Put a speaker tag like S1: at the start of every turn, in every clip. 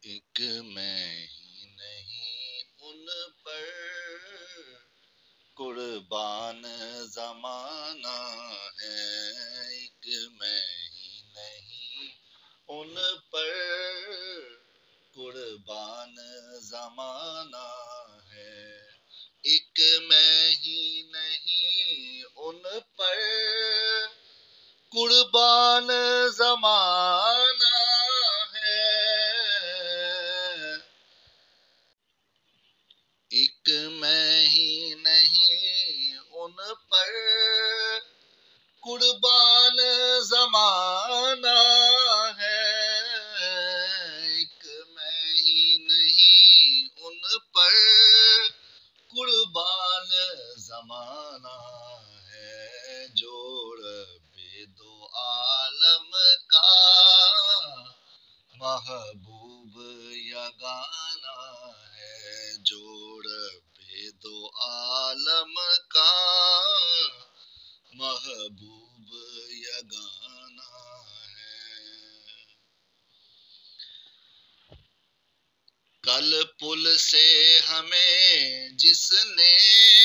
S1: ایک میں ہی نہیں ان پر قربان زمانہ ہے، ایک میں ہی نہیں ان پر قربان زمانہ ہے، ایک میں ہی نہیں ان پر قربان زمانہ ہے، ایک میں ہی نہیں ان پر قربان زمانہ ہے، ایک میں ہی نہیں ان پر قربان زمانہ ہے، جو رب دو عالم کا محبوب یگانہ ہے، جو رب دو عالم کا محبوب یگانہ ہے۔ کل پل سے ہمیں جس نے،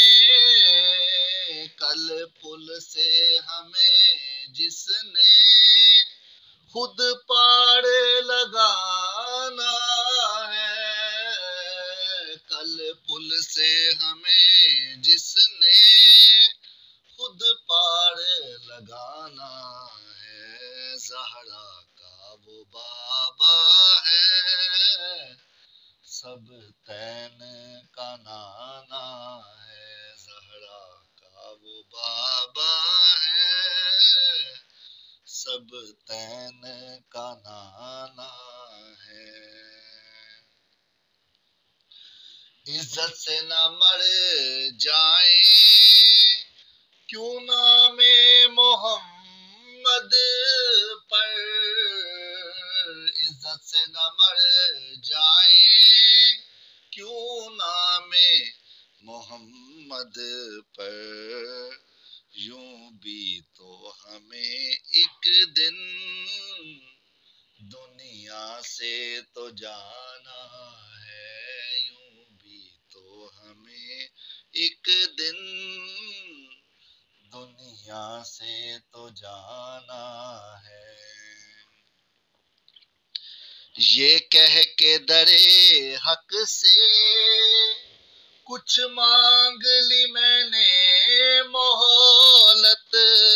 S1: کل پل سے ہمیں جس نے خود پار لگانا ہے، کل پل سے ہمیں جس نے خود پار لگانا ہے، زہرا کا وہ بابا ہے، سب تین کا نانا ہے، زہرا کا وہ بابا ہے، سب تین کا نانا ہے، عزت سے نہ مر جائیں کیوں نام محمد پر، عزت سے نہ مر جائیں کیوں نام محمد پر، یوں بھی تو ہمیں ایک دن دنیا سے تو جانا ہے، یوں بھی تو ہمیں ایک دن دنیا سے تو جانا ہے، یہ کہہ کے درے حق سے کچھ مانگ لی میں نے مہلت،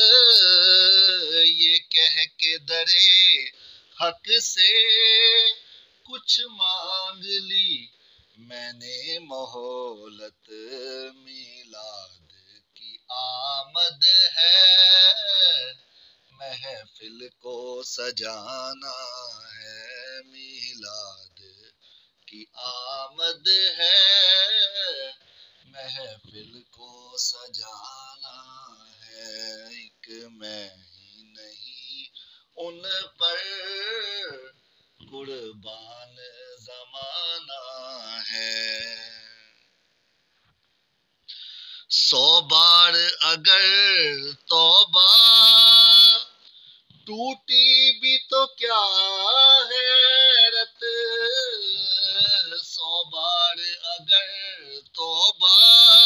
S1: یہ کہہ کے درے حق سے کچھ مانگ لی میں نے مہلت، میلاد کی آمد ہے محفل کو سجانا ہے، میلاد کی آمد ہے محفل کو سجانا ہے، ایک میں ہی نہیں ان پر قربان زمانہ ہے، 100 بار اگر توبہ ٹوٹی بھی تو کیا حیرت، 100 بار اگر توبہ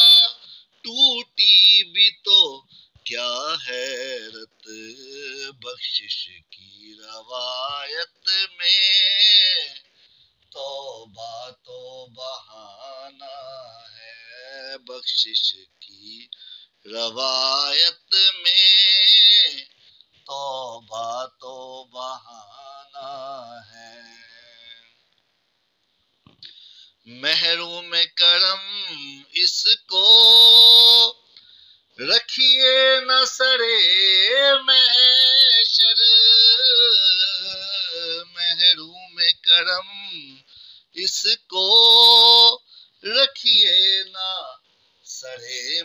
S1: ٹوٹی بھی تو کیا حیرت، بخشش کی روایت میں توبہ تو بہانہ ہے، بخشش کی روایت میں توبہ تو بہانہ ہے، محروم کرم اس کو رکھیے نہ سرے محشر، محروم کرم اس کو رکھیے نہ سرے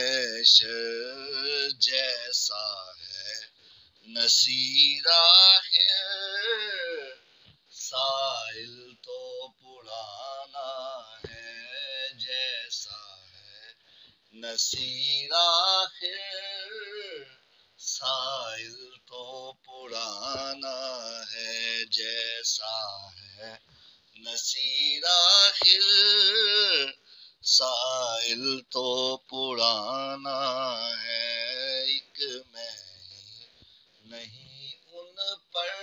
S1: محشر، جیسا ہے نصیر آخر سائل تو پرانا ہے، جیسا ہے نصیر آخر سائل تو پرانا ہے، جیسا ہے نصیر آخر سائل تو پرانا ہے، ایک میں نہیں ان پر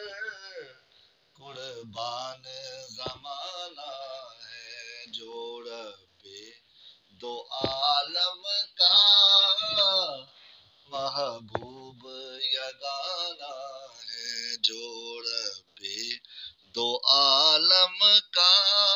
S1: قربان زمانہ ہے، جو رب دو عالم کا محبوب یگانہ ہے، جو رب دو عالم کا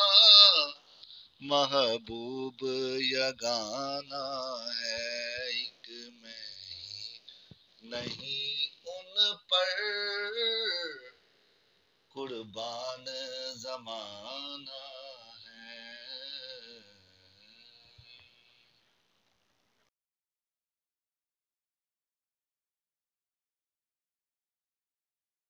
S1: محبوب یگانہ ہے، ایک میں ہی نہیں ان پر قربان زمانہ